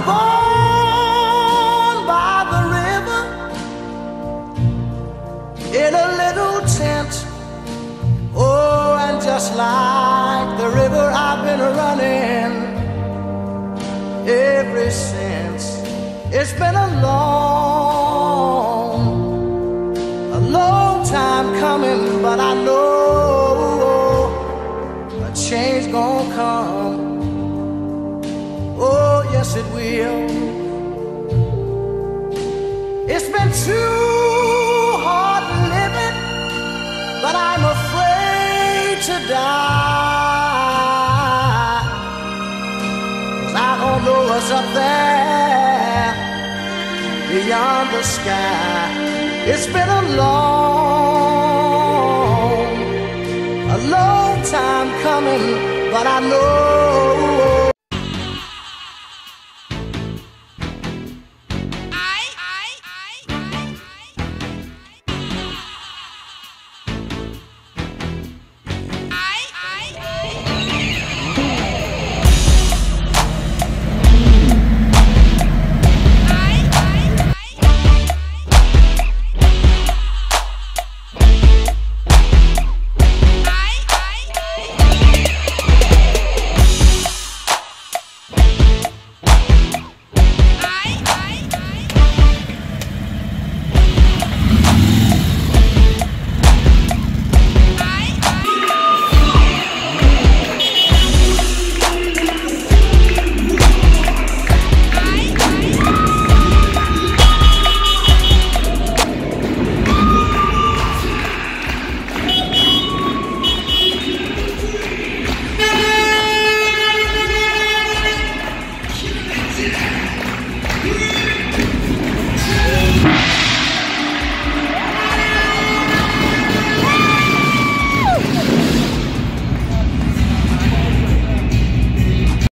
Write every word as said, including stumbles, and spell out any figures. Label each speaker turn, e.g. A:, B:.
A: born by the river in a little tent. Oh, and just like the river, I've been running ever since. It's been a long, a long time coming, but I know a change gonna come. Oh, yes it will. It's been too hard living, but I'm afraid to die. 'Cause I don't know what's up there beyond the sky. It's been a long, a long time coming, but I know